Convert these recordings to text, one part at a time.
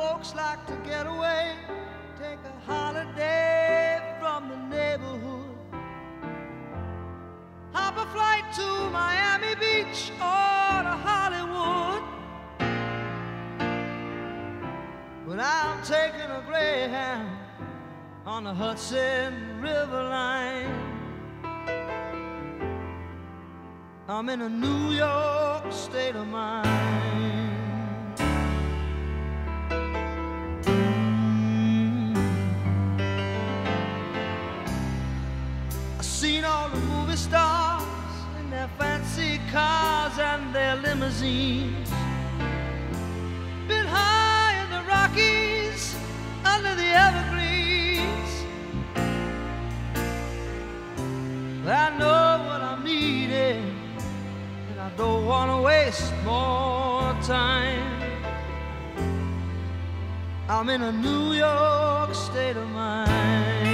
folks like to get away, take a holiday from the neighborhood, hop a flight to Miami Beach or to Hollywood. But I'm taking a Greyhound on the Hudson River line. I'm in a New York state of mind. I've seen all the movie stars in their fancy cars and their limousines, been high in the Rockies under the evergreens. But I know what I'm needing, and I don't want to waste more time. I'm in a New York state of mind.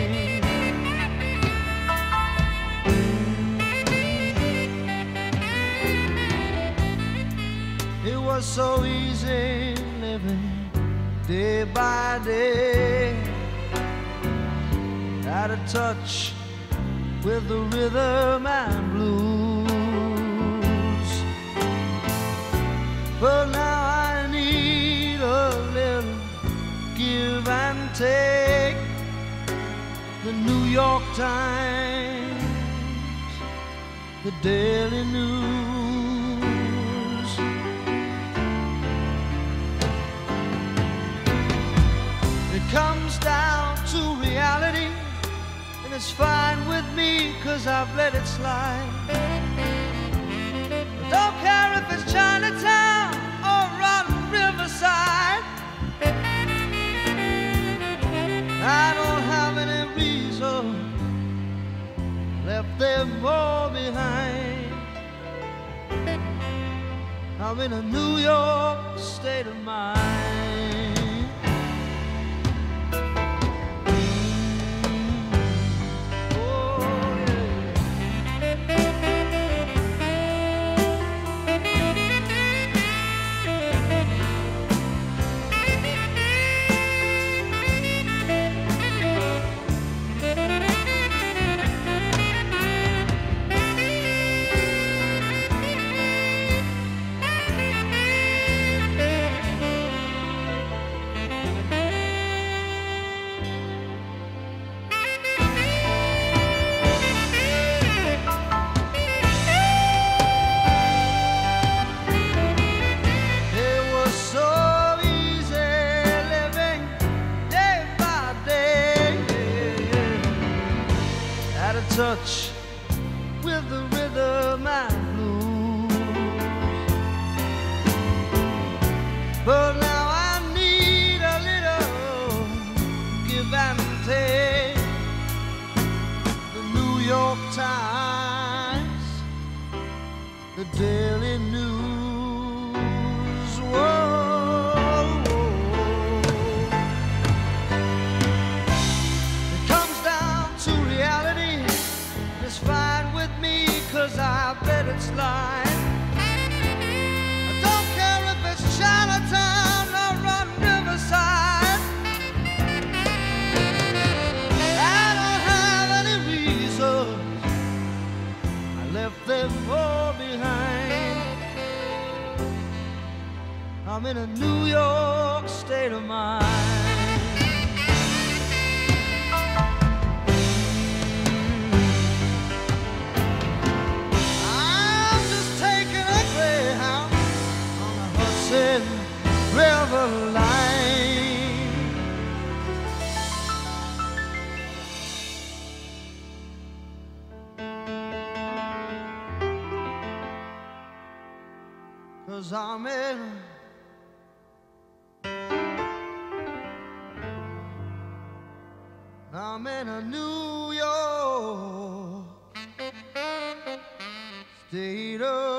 It was so easy living day by day, out of touch with the rhythm and blues. But now I need a little give and take. The New York Times, the Daily News. It comes down to reality, and it's fine with me, 'cause I've let it slide. I don't care if it's Chinatown or on Riverside. I don't have any reason, left them all behind. I'm in a New York state of mind. Touch with the rhythm and blues. But now I need a little give and take. The New York Times, the Daily News. Whoa. Fine with me, 'cause I've let it slide. I don't care if it's Chinatown or on Riverside. I don't have any reason, I left them all behind. I'm in a New York state of mind. River line. 'Cause I'm in a New York state of